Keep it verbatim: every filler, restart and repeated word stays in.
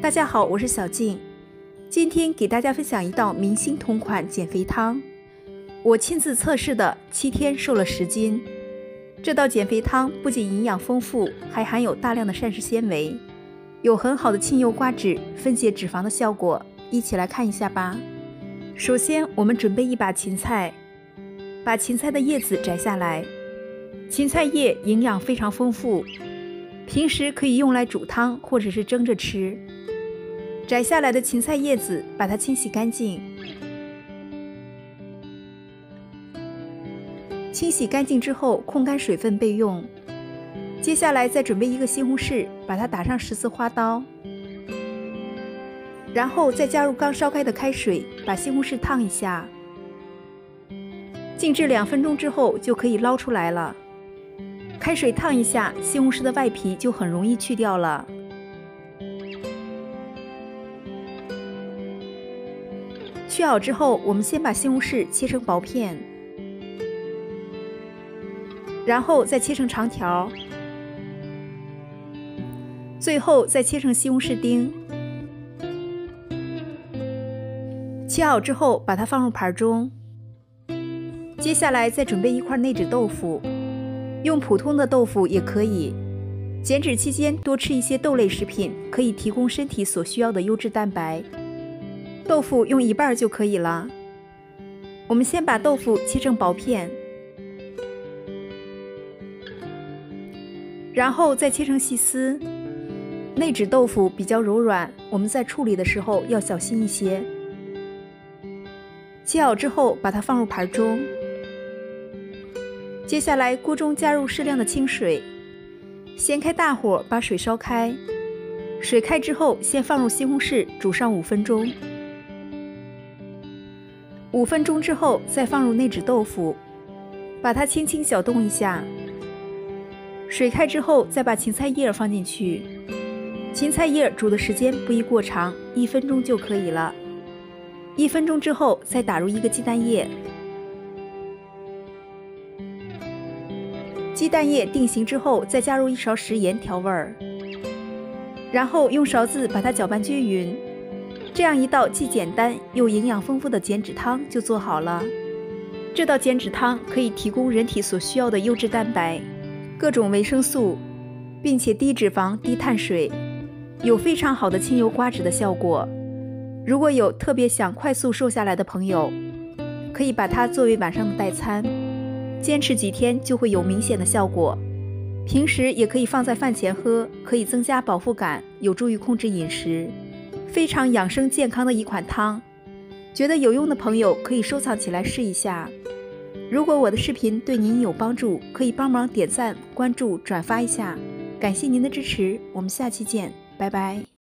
大家好，我是小静，今天给大家分享一道明星同款减肥汤，我亲自测试的，七天瘦了十斤。这道减肥汤不仅营养丰富，还含有大量的膳食纤维，有很好的清油刮脂、分解脂肪的效果。一起来看一下吧。首先，我们准备一把芹菜，把芹菜的叶子摘下来。芹菜叶营养非常丰富，平时可以用来煮汤或者是蒸着吃。摘下来的芹菜叶子，把它清洗干净。清洗干净之后，控干水分备用。接下来再准备一个西红柿，把它打上十字花刀，然后再加入刚烧开的开水，把西红柿烫一下。静置两分钟之后就可以捞出来了。开水烫一下，西红柿的外皮就很容易去掉了。去好之后，我们先把西红柿切成薄片，然后再切成长条，最后再切成西红柿丁。切好之后，把它放入盘中。接下来再准备一块内酯豆腐，用普通的豆腐也可以。减脂期间多吃一些豆类食品，可以提供身体所需要的优质蛋白。豆腐用一半就可以了。我们先把豆腐切成薄片，然后再切成细丝。内酯豆腐比较柔软，我们在处理的时候要小心一些。切好之后，把它放入盘中。接下来锅中加入适量的清水，先开大火把水烧开。水开之后，先放入西红柿煮上五分钟。五分钟之后，再放入内酯豆腐，把它轻轻搅动一下。水开之后，再把芹菜叶放进去。芹菜叶煮的时间不宜过长，一分钟就可以了。一分钟之后，再打入一个鸡蛋液。鸡蛋液定型之后，再加入一勺食盐调味儿，然后用勺子把它搅拌均匀。这样一道既简单又营养丰富的减脂汤就做好了。这道减脂汤可以提供人体所需要的优质蛋白、各种维生素，并且低脂肪、低碳水，有非常好的清油刮脂的效果。如果有特别想快速瘦下来的朋友，可以把它作为晚上的代餐，坚持几天就会有明显的效果。平时也可以放在饭前喝，可以增加饱腹感，有助于控制饮食。非常养生健康的一款汤，觉得有用的朋友可以收藏起来试一下。如果我的视频对您有帮助，可以帮忙点赞、关注、转发一下，感谢您的支持，我们下期见，拜拜。